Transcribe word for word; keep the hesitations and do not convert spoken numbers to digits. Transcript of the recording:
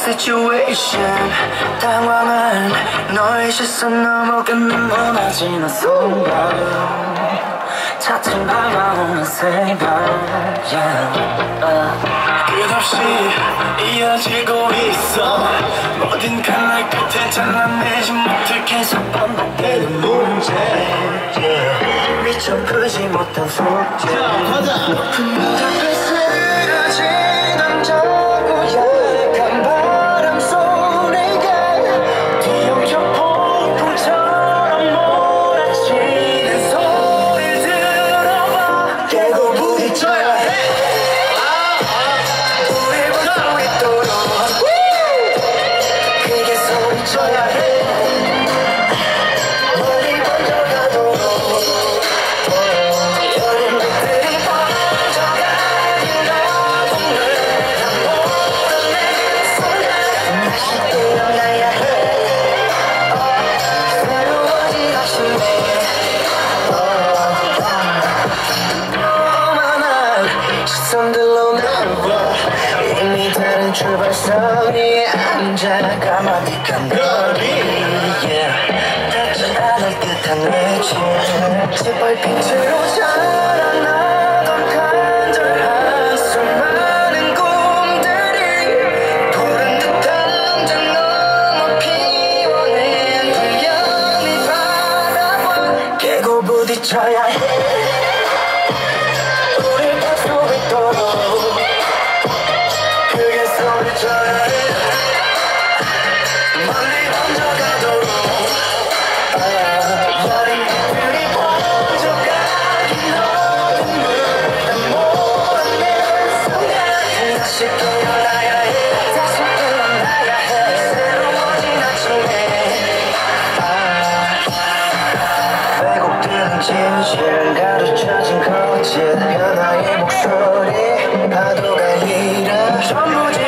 situation 당황한 너의 시선 넘어가는 원하지는 순간 차츰 다가오는 새벽 yeah. uh. 끝없이 이어지고 있어 모든 칼날 끝에 잘라내지 못해 계속 반복되는 문제 yeah. 미처 풀지 못한 숙제 높은 문 앞에 쓰러진 남자고야 손들로 나와 이미 다른 출발선이 앉아 까마득한 거리 yeah. 닿지 않을 듯한 외침 짓밟힌채로 자라나던 간절한 수많은 꿈들이 푸른 듯한 언젠 넘어 피워낸 불량이 바라봐 깨고 부딪혀야 해 크게 소리쳐야 해 멀리 번져가도록 여린 빛들이 번져가긴 어둠을 다 몰아내는 순간 다시 깨어나야 해 다시 깨어나야 해 새로워진 아침에 왜곡되는 진실 가르쳐진 거짓 변화의 목소리 파도가 일어 전부